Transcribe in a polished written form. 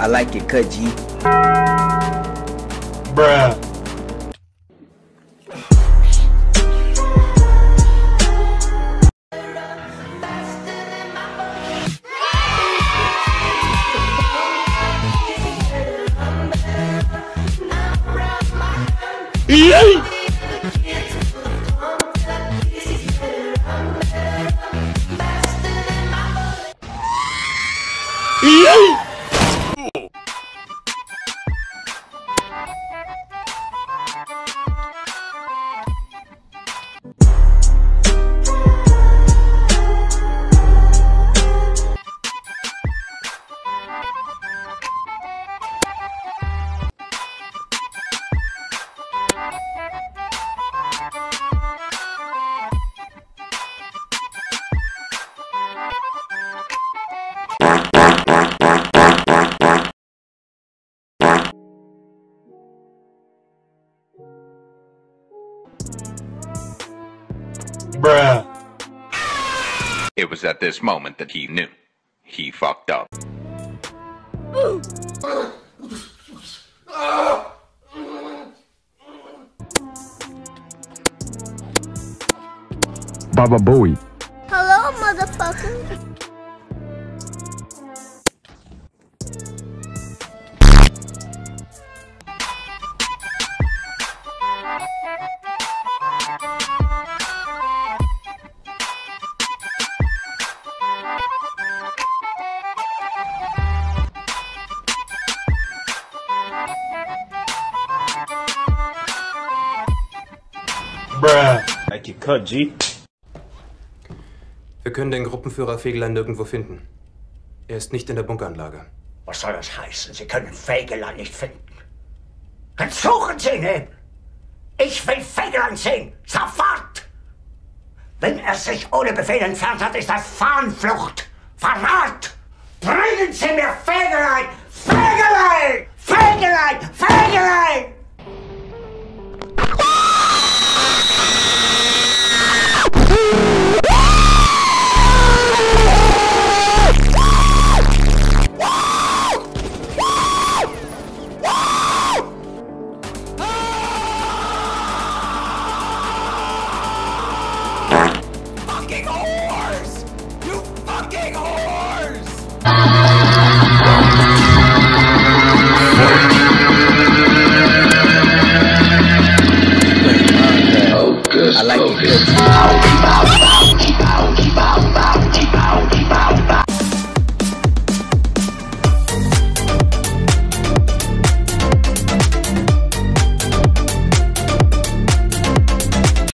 like it cut, G. Bruh. Bruh. It was at this moment that he knew. He fucked up. Baba Bowie. Hello, motherfucker. Bruh. Like it cut, G. Wir können den Gruppenführer Fegelein nirgendwo finden. Er ist nicht in der Bunkeranlage. Was soll das heißen? Sie können Fegelein nicht finden. Dann suchen Sie ihn eben. Ich will Fegelein sehen. Sofort! Wenn er sich ohne Befehl entfernt hat, ist das Fahnenflucht. Verrat! Bringen Sie mir Fegelein! Fegelein! Fegelein! Fegelein! Fucking whores! You fucking whores! I like it cut, G.